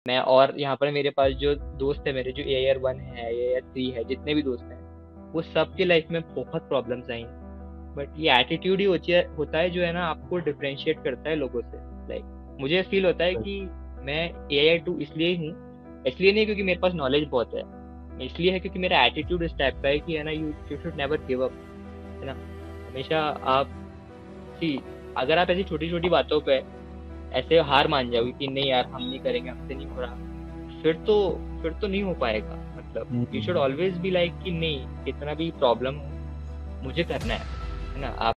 मैं और यहाँ पर मेरे पास जो दोस्त है मेरे, जो एआईआर 1 है, एआईआर 3 है, जितने भी दोस्त हैं, वो सबके लाइफ में बहुत प्रॉब्लम्स आई हैं। बट ये एटीट्यूड ही होता है जो है ना, आपको डिफरेंशिएट करता है लोगों से। लाइक मुझे फील होता है कि मैं एआईआर 2 इसलिए हूँ, इसलिए नहीं क्योंकि मेरे पास नॉलेज बहुत है, इसलिए है क्योंकि मेरा एटीट्यूड इस टाइप का है कि है ना, you should never give up, है ना। हमेशा आप सी, अगर आप ऐसी छोटी छोटी बातों पे ऐसे हार मान जाओगे कि नहीं यार हम नहीं करेंगे, हमसे नहीं हो रहा, फिर तो नहीं हो पाएगा। मतलब you should hmm. Always be like कि नहीं, कितना भी प्रॉब्लम हो मुझे करना है ना। आप